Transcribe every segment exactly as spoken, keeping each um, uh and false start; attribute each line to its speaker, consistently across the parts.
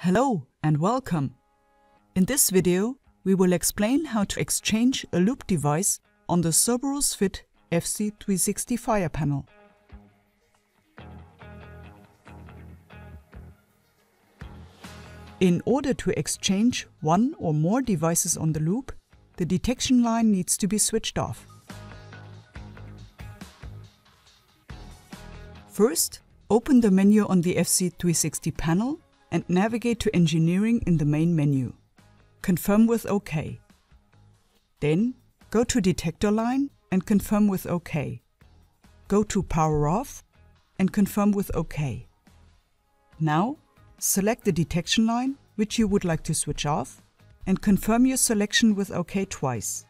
Speaker 1: Hello and welcome! In this video, we will explain how to exchange a loop device on the Cerberus F I T F C three sixty Fire panel. In order to exchange one or more devices on the loop, the detection line needs to be switched off. First, open the menu on the F C three sixty panel and navigate to Engineering in the main menu. Confirm with OK. Then, go to Detector Line and confirm with OK. Go to Power Off and confirm with OK. Now, select the detection line which you would like to switch off and confirm your selection with OK twice.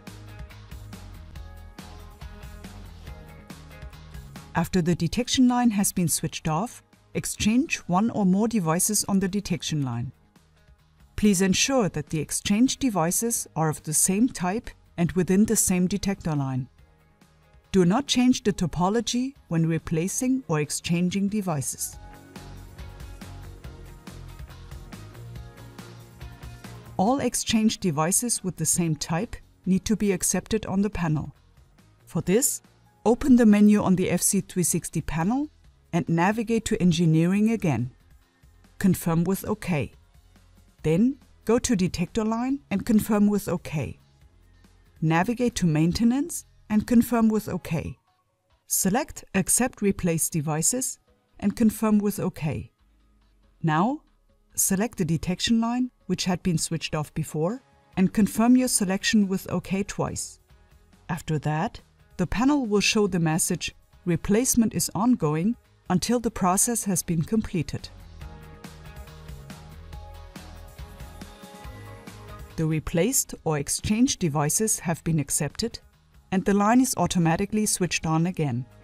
Speaker 1: After the detection line has been switched off, exchange one or more devices on the detection line. Please ensure that the exchanged devices are of the same type and within the same detector line. Do not change the topology when replacing or exchanging devices. All exchanged devices with the same type need to be accepted on the panel. For this, open the menu on the F C three sixty panel and navigate to Engineering again. Confirm with OK. Then go to Detector Line and confirm with OK. Navigate to Maintenance and confirm with OK. Select Accept Replace Devices and confirm with OK. Now, select the detection line which had been switched off before and confirm your selection with OK twice. After that, the panel will show the message "Replacement is ongoing" until the process has been completed. The replaced or exchanged devices have been accepted and the line is automatically switched on again.